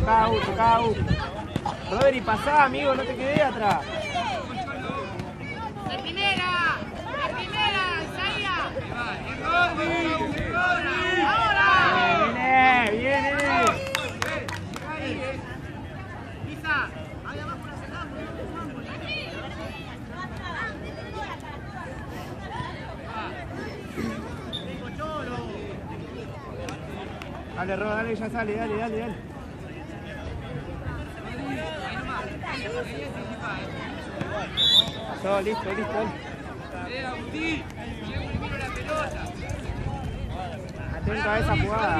Toca. Rodri, pasá, amigo, no te quedé atrás. De primera, Isaías. Ahora. Viene. Isa, ahí abajo la sacamos. Dale, Roda, dale, ya sale, dale. Pasó, listo. Atento a esa jugada.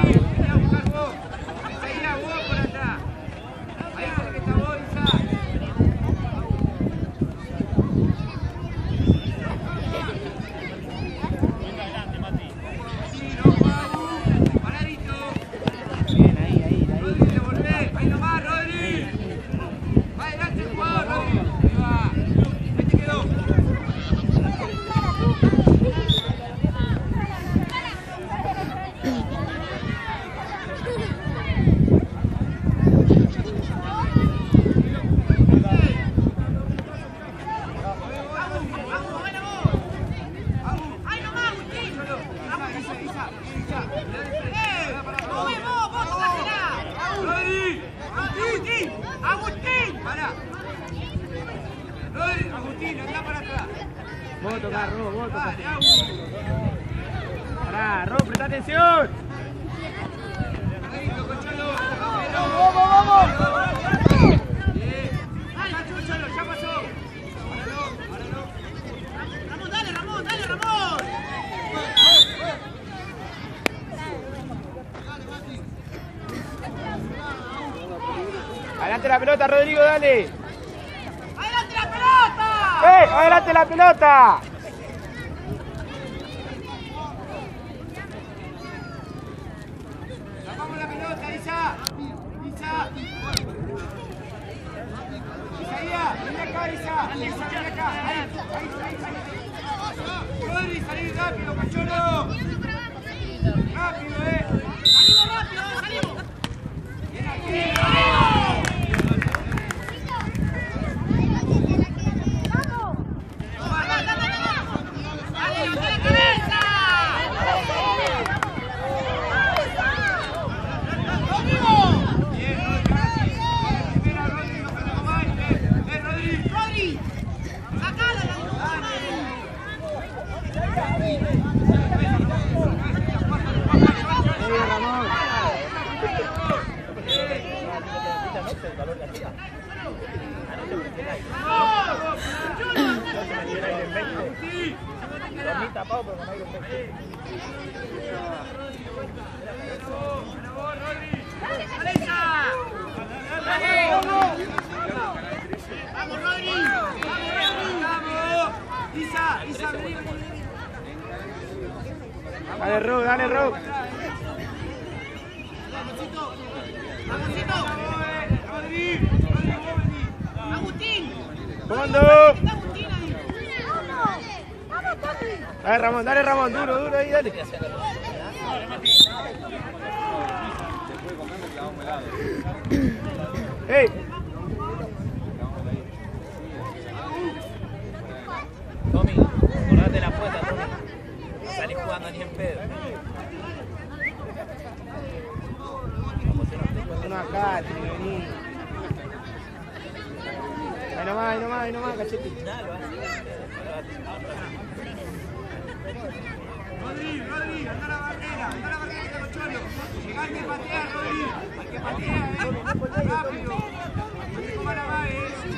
Vos tocá, Ro. Pará, Ro, presta atención. ¡Vamos! Ya pasó. Ramón, dale, Ramón. Adelante la pelota, Rodrigo, dale. ¡Adelante la pelota! ¡Adelante la pelota! ¡Sacamos la pelota, Isa! Isaías, ven acá, Isa. Ven acá. Ahí. Rodri, salí rápido, cachorro. Rápido, salimos. Bien aquí. Dale, Ro. Agustín. Fondo. Dale, Ramón, duro ahí, dale. ¡Ey! Tommy, acordate la puerta, Tommy. No salís jugando ni en pedo. Uno acá, vení. Ahí nomás, cachete. Rodri, anda a la barrera de los cholos. Llegá, hay que patear, Rodri. Hay que patear, rápido. ¿Cómo la va,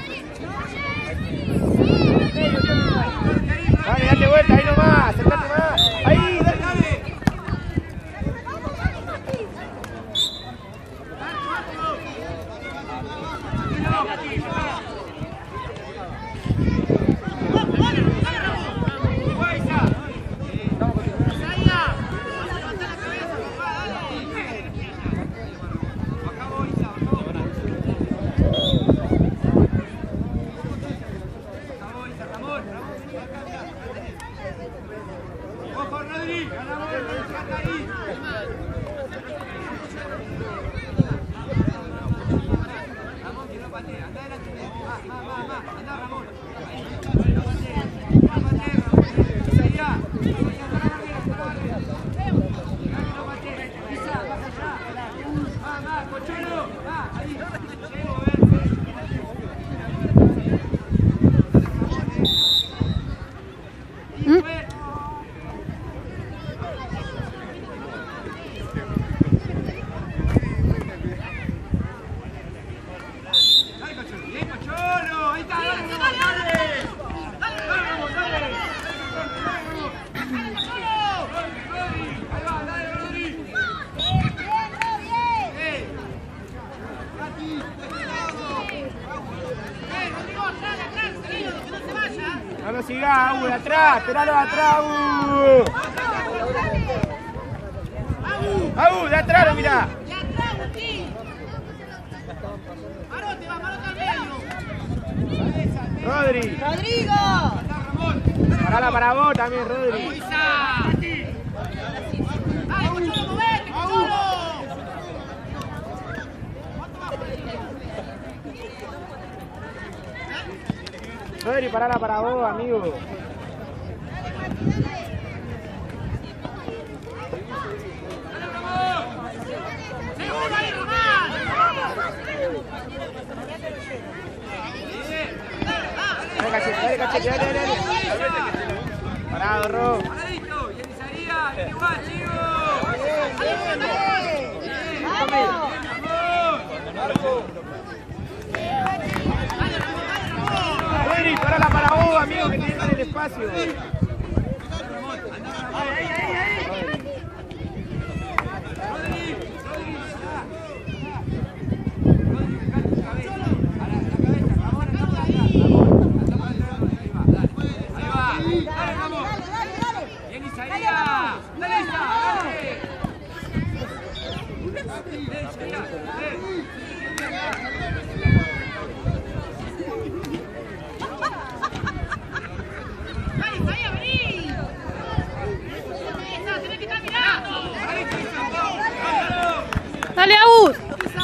Dale vuelta, ahí nomás, acercate más. Ahí, dale. de atrás, esperalo de atrás, de atrás, lo mirá. Rodri. ¡Rodrigo! Parala para vos también, Rodri. Rodri, parala para vos, amigo. Dale, cachete, dale. Parado, Ro. Paradito, y Elisaría, igual, chicos. Rodri, parala para vos, amigo, que tienes el espacio. ¡Dale, Agus!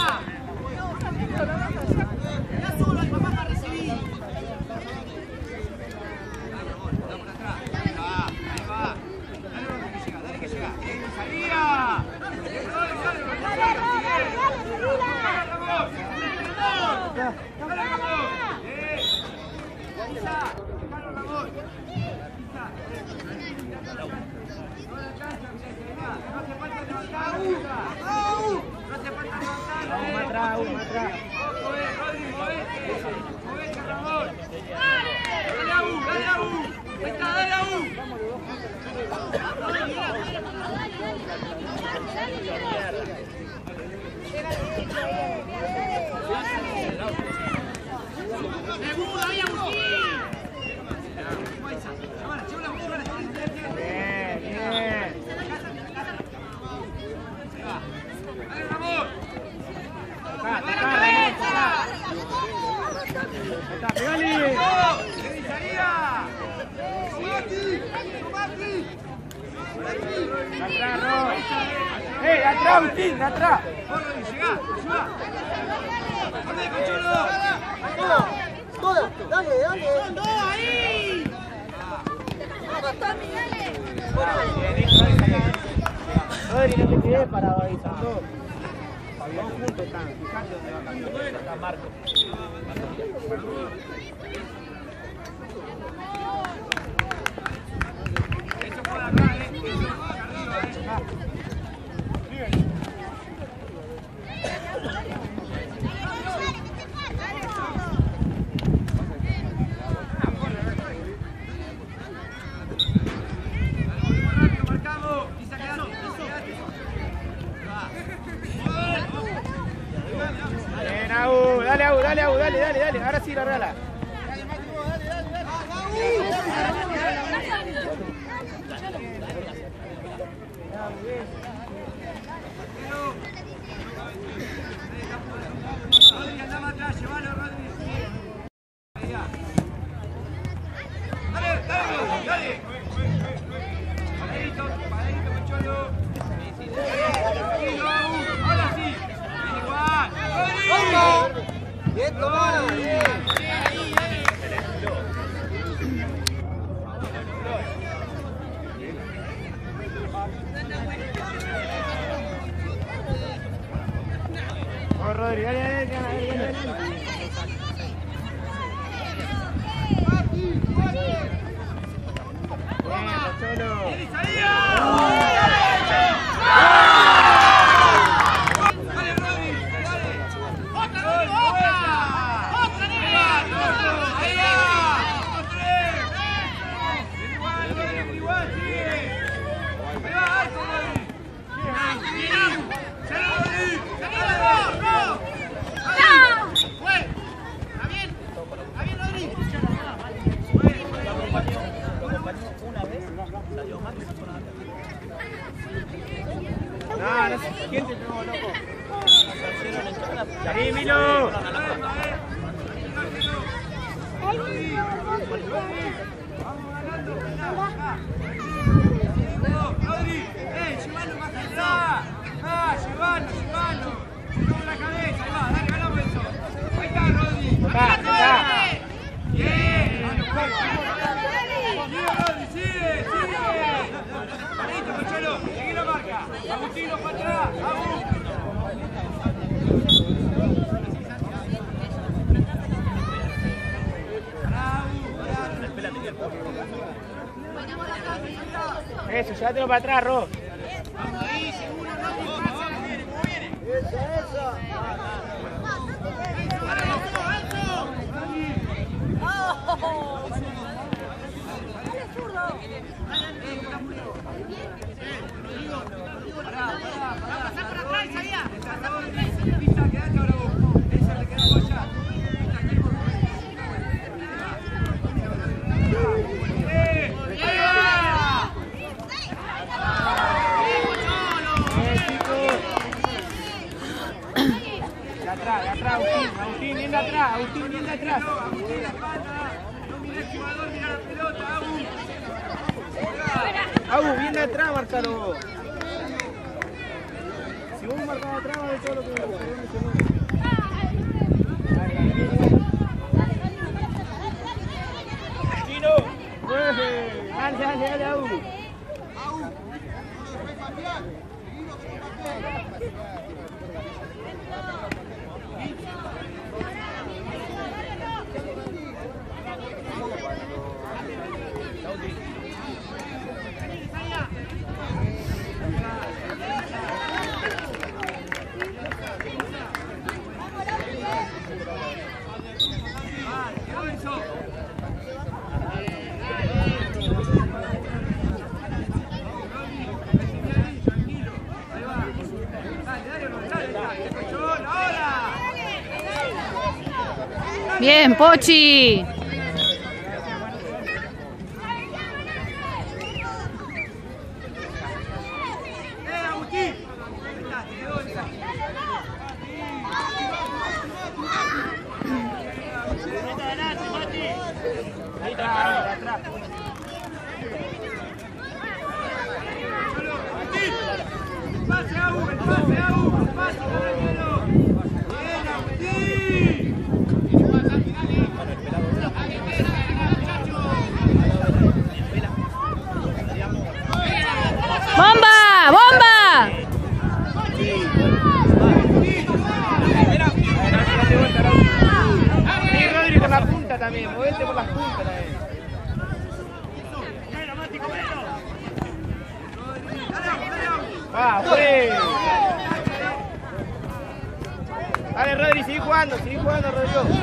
¡Atrás, Agustín! ¡Atrás! ¡Son dos ahí! ¡Vamos, Tommy, dale! Rodri, no te quedés parado ahí, son dos. Dos juntos están, fijate dónde va cambiando. Acá Marco. Eso por acá, eso por acá arriba, Dale, ahora sí, largala. Rodri, andá más atrás, llévalo, Rodri. Dale. Paradito, Concholo. Tranquilo, ahora sí. Bien igual. Rodri. Bien tomado. Vamos, Rodri, dale. No, no sé. ¿Quién te pegó, loco? ¡Sí, Milo! Rodri, llévalo más atrás. Llévalo. Con la cabeza, ahí va, dale, ganamos eso. Ahí está, Rodri. Está. Bien. Sigue, Rodri, sigue. Listo, Cocholo, seguí la marca. Agustino para atrás, Eso, llévatelo para atrás, Ro. Agustín, bien de atrás. Agus, bien de atrás, marcalo. Si vos marcas atrás, va a ver todo lo que Chino. Dale, Agus. Bien, Pochi. Agustín. Ahí atrás. Pase, Agus, pase, compañero. Bien, Agustín. ¡Bomba! Sí, Rodri con la punta también, movete por las puntas también. ¡Va, pues! Dale, Rodri, sigue jugando, Rodrigo.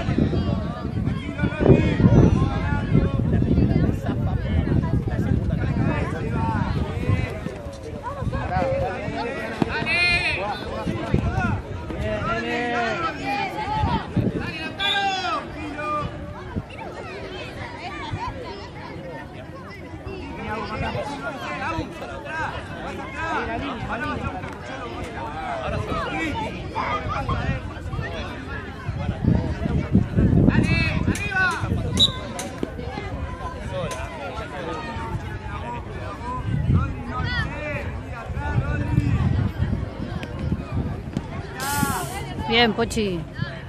Bien, Pochi.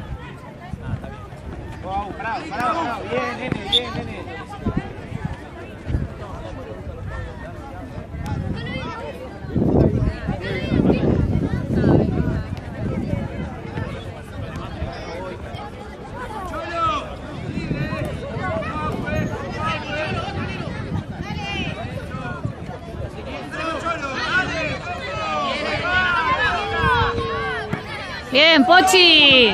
Wow, bravo. Bien, nene. Bien, Pochi.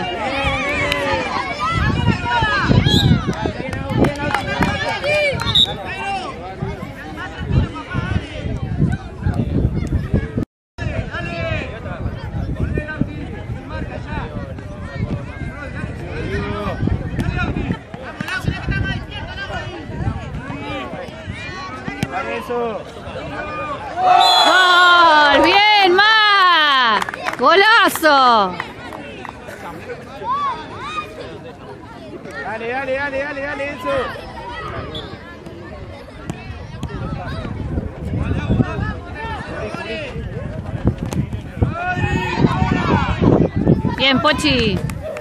Eso. ¡Gol! ¡Bien, Ma! ¡Golazo! Dale, dale, dale, dale, dale, Enzo. Bien, Pochi.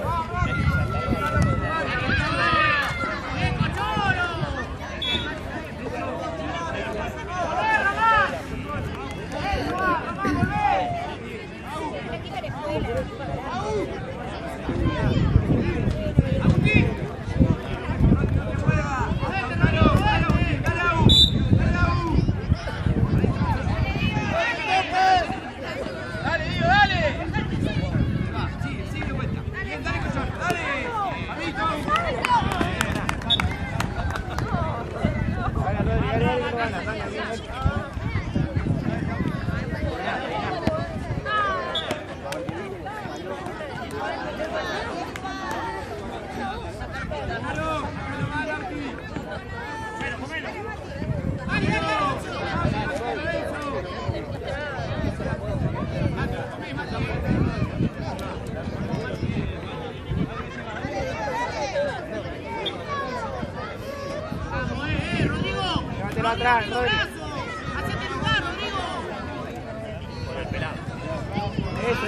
Atrás, Rodri. ¡Hacete lugar, Rodrigo! Por el pelado. Eso,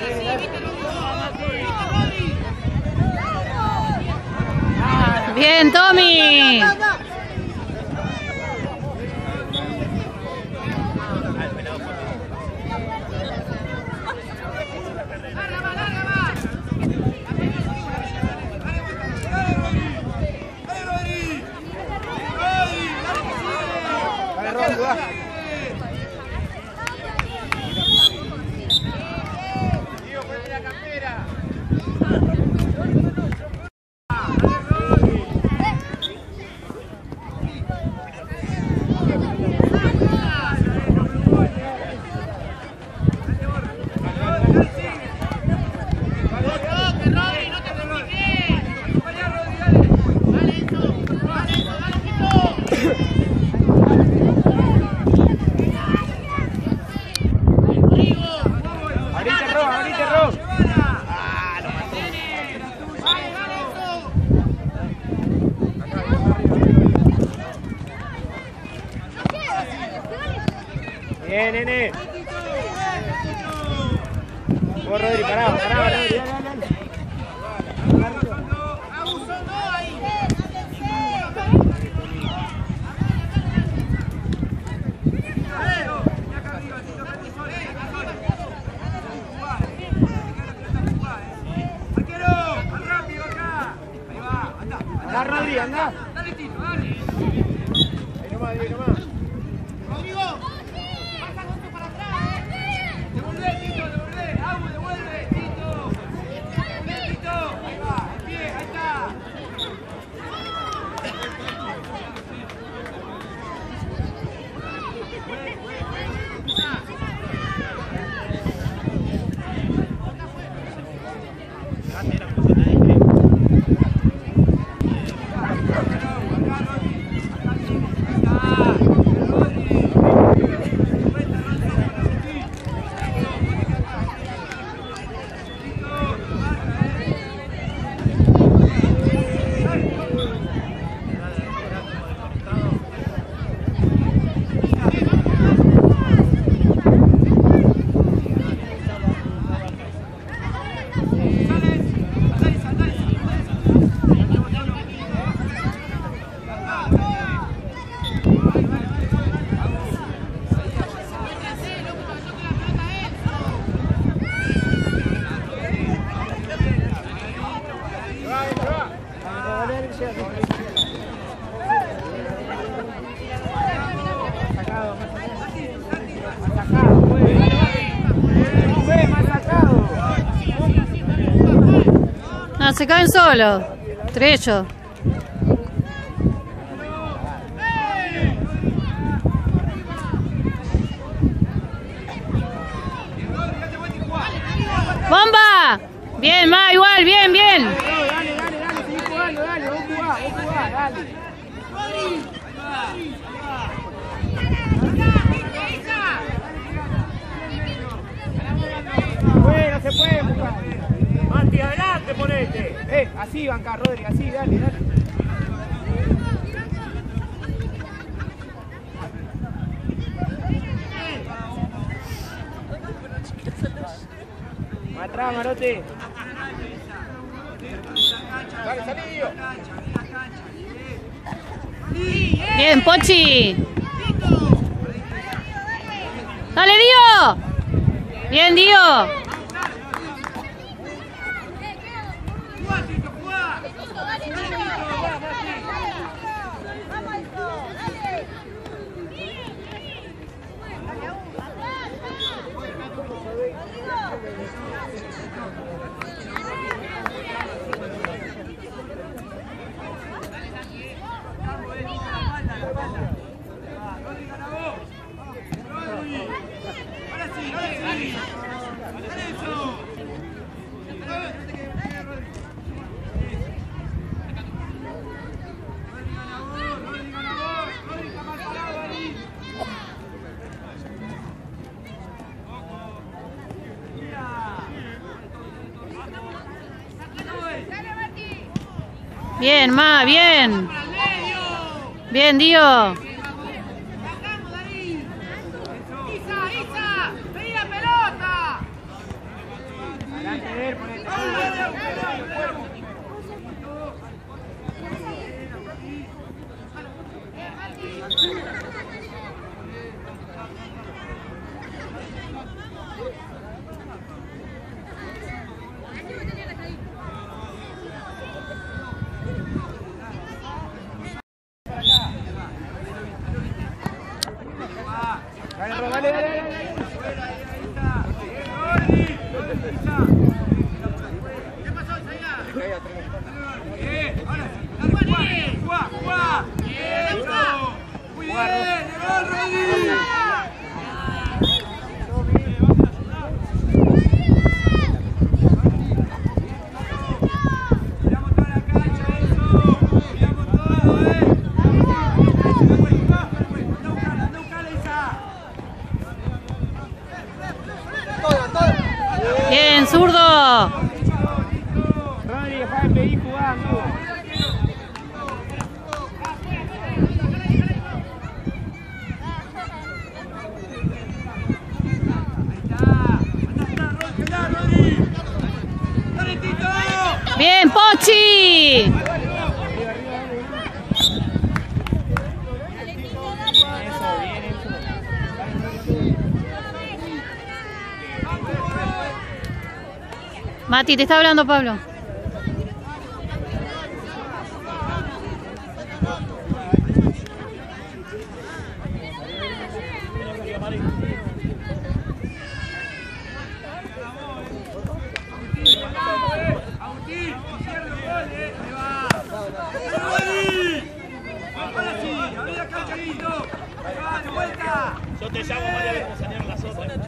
Bien, Tommy. Bien, nene. Vos, Rodri, pará, Rodri. Dale, dale. Andá, Rodri, andá. Dale, Tito, dale. Ahí nomás, ahí nomás. Rodrigo, baja Gonzo para atrás, Devolvé, Tito, devolvé. Agu, devuelve, Tito. Devolvé, Tito. Ahí va, al pie, ahí está. No, se caen solos. Entre ellos. ¡Bomba! Bien, Ma, igual, bien, bien. Dale, seguí jugando, dale, vos jugá, dale. Así, banca, Rodri, así, dale, dale. Más atrás, Marote. Dale, salí, Dio. Bien, Pochi. Dale, Dio. Bien, Dio. Bien, Ma, bien. Bien, Dio. Bien, zurdo. Rodri, deja de pedir jugada, amigo. Bien, Pochi. Mati, te está hablando Pablo. Yo te llamo, María, vamos a salir las otras.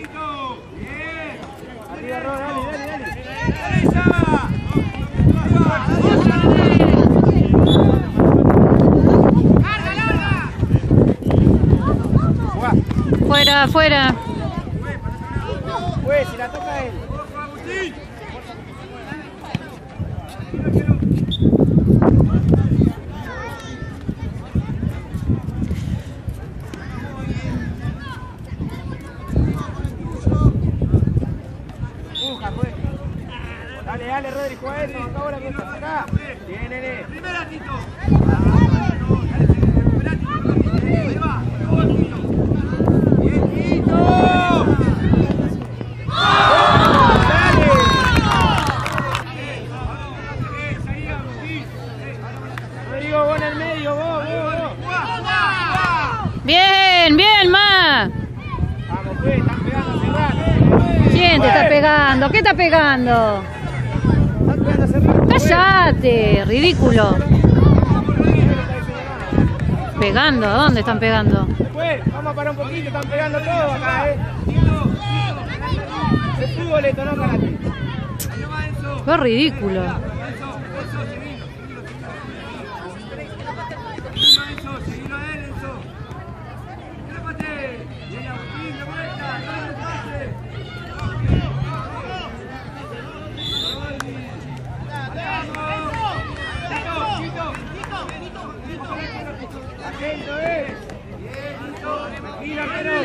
Tito. Bien. Arriba, Ro, dale. Dale, Saba. Jugá. Fuera. Pues, si la toca él. Agustín. Pues. Dale, Rodri, juega eso. Acá la pelota, acá. Bien, nene. Primera, Tito. Recuperá, Tito. Ahí va. Bien, Tito. Rodrigo, vos en el medio, vos. Bien, Ma. Vamos, pues, están pegando hace rato. ¿Quién te está pegando? ¿Qué está pegando? Están pegando hace rato. ¡Cállate! Ridículo. ¿Pegando? ¿A dónde están pegando? Después, vamos a parar un poquito, están pegando todo acá, Es fútbol esto, no karate. ¡Qué ridículo! Atento, Mira, menos.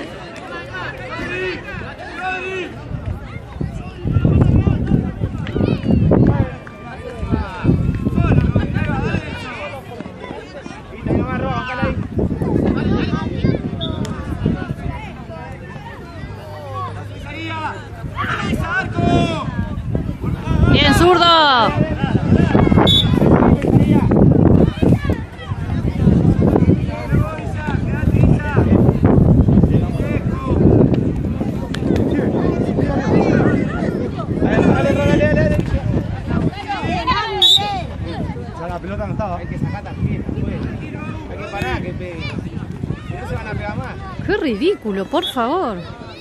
¡Bien, zurdo! La pelota no estaba. Hay que sacar también, hay que parar que pegue. Si no se van a pegar más. ¡Qué ridículo, por favor!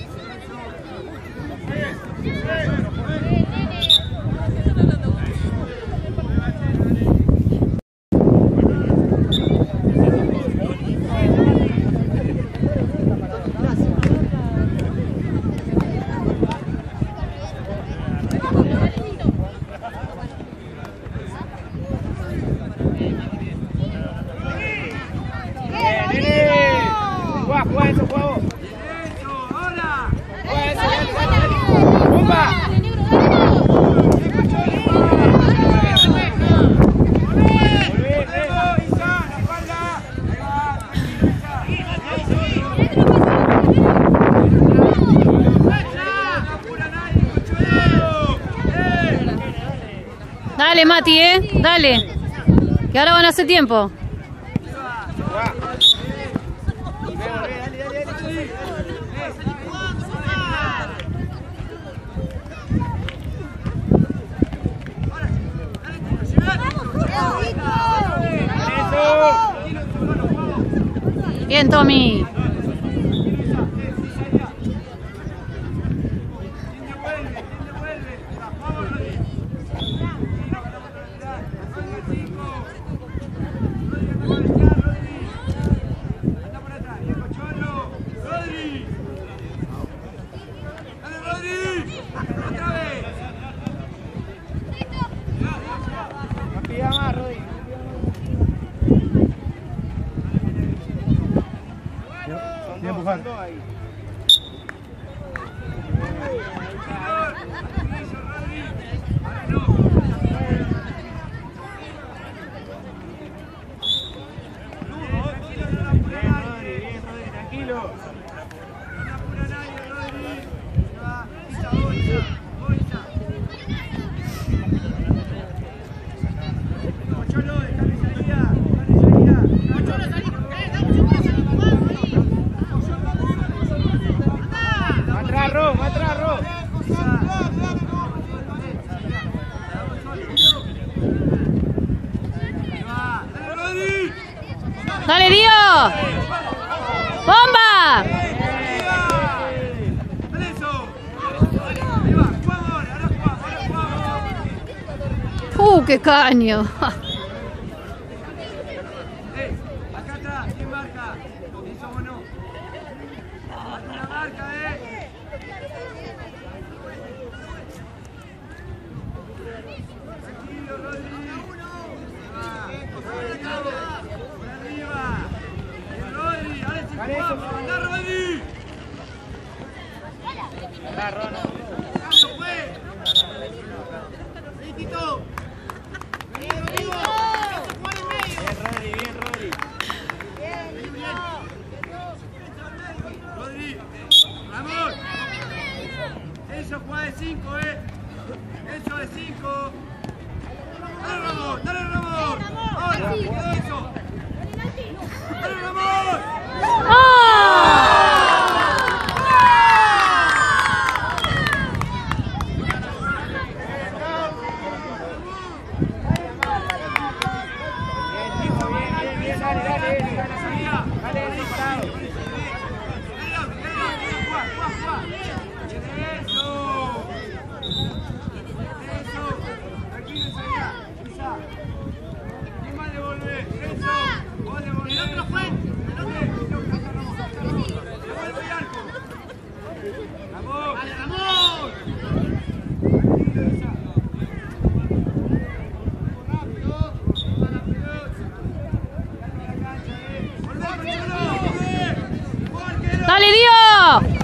Juega eso, juega vos. ¡Ahora! Juega eso, dale. ¡Pumba! Dale, Mati, dale. Que ahora van a hacer tiempo. Bien, Tommy. ¡Dale, Dio! ¡Bomba! ¡Eso! ¡Qué caño! Acá atrás, ¿quién marca? ¿Eso o no? Una marca, Tranquilo, Rodri. Por arriba. Rodri, ahora sí jugamos. ¡Anda, Rodri! ¡Eso fue! ¡Sí, Tito! Rodri, Ramón, eso juega de 5, eso de 5. Dale Ramón, dale Ramón. Ahora, quedó eso. Dale Ramón. ¡Dale, Dio!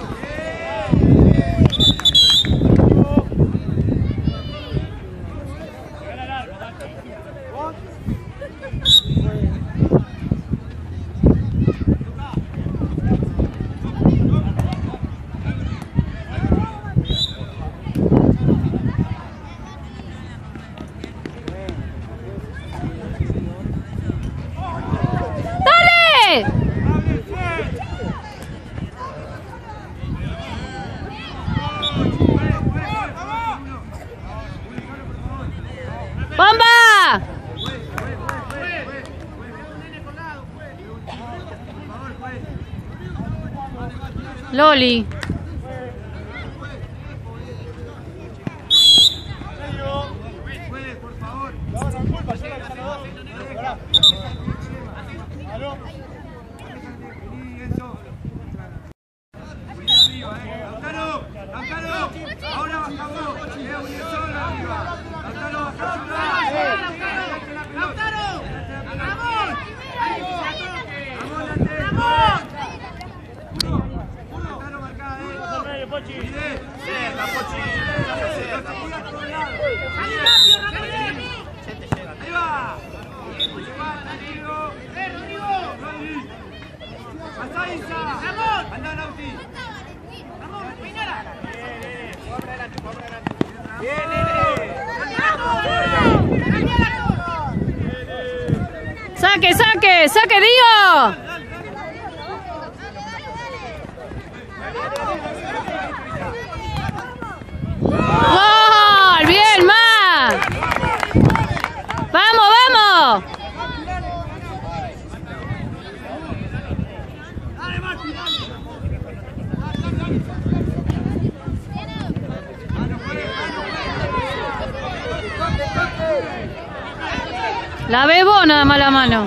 ¡Bomba! Loli. Puede, por favor. Lautaro, Lautaro, ahora bajamos. Unión arriba. Lautaro, Lautaro, Ramón, Ramón, Lautaro marcada, La Pochi. ahí va. Rodrigo. Pasá Isa. Andá, Lauti. Bien, ¡Saque, saque! ¡Saque, Dio! ¡Gol! ¡Bien, más! ¡Vamos, vamos! La bebo nada más la mano.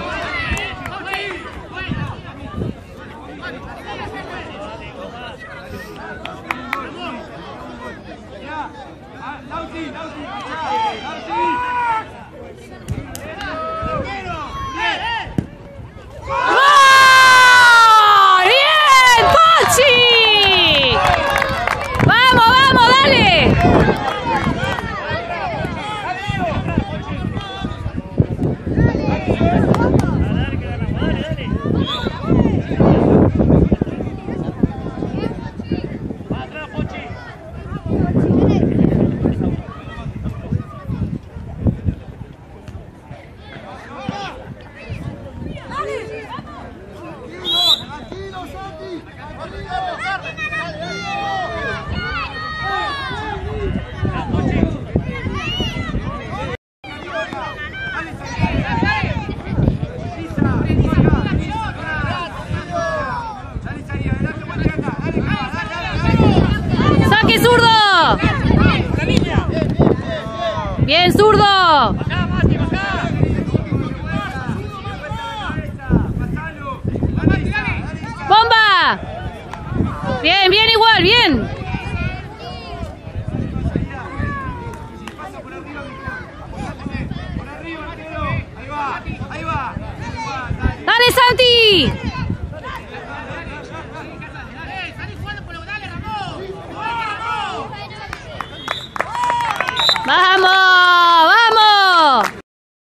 Lauti. ¡Gol! ¡Bien, Pochi! ¡Vamos, vamos, dale! ¡Saque, zurdo! ¡Bien, zurdo! Tommy.